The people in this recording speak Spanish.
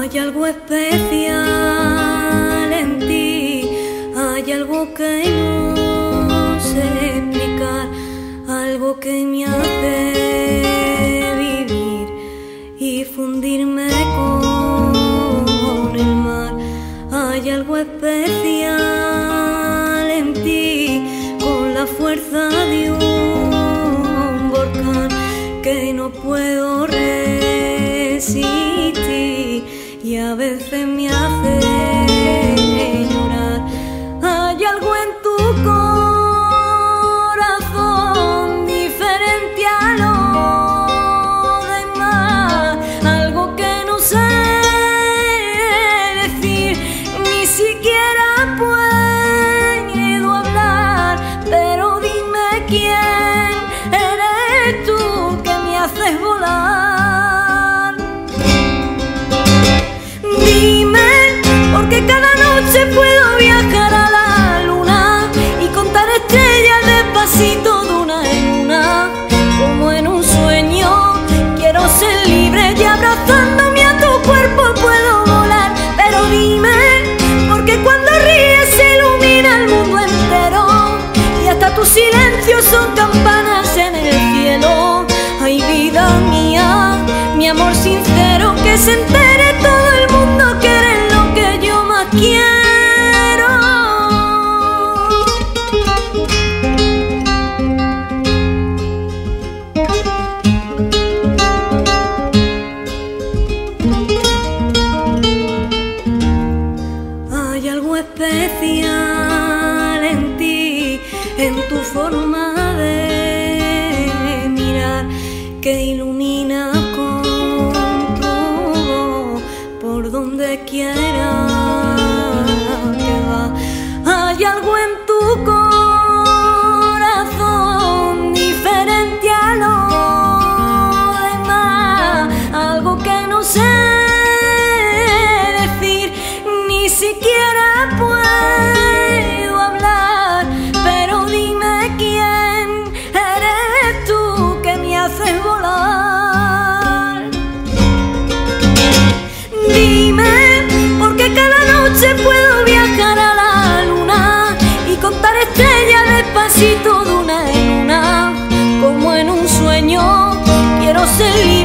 Hay algo especial en ti, hay algo que no sé explicar, algo que me hace vivir y fundirme con el mar. Hay algo especial en ti, con la fuerza de un volcán que no puedo resistir y a veces me hace llorar. Hay algo en tu corazón diferente a los demás, algo que no sé decir, ni siquiera puedo hablar, pero dime quién eres tú que me haces volar. Dime, porque cada noche puedo viajar a la luna y contar estrellas despacito de una en una, como en un sueño. Quiero ser libre y abrazándome a tu cuerpo puedo volar. Pero dime, porque cuando ríes se ilumina el mundo entero y hasta tus silencios son campanas en el cielo. Ay, vida mía, mi amor sincero, que se entere todo el mundo que eres lo que yo más quiero. Hay algo especial en ti, en tu forma de mirar, que ilumina con tu voz por donde quiera que va. Hay algo en tu corazón diferente a los demás, algo que no sé decir, ni siquiera puedo hablar, pero dime quién eres tú que me haces volar. Dime, porque cada noche puedo viajar a la luna y contar estrellas despacito de una en una, como en un sueño. Quiero ser libre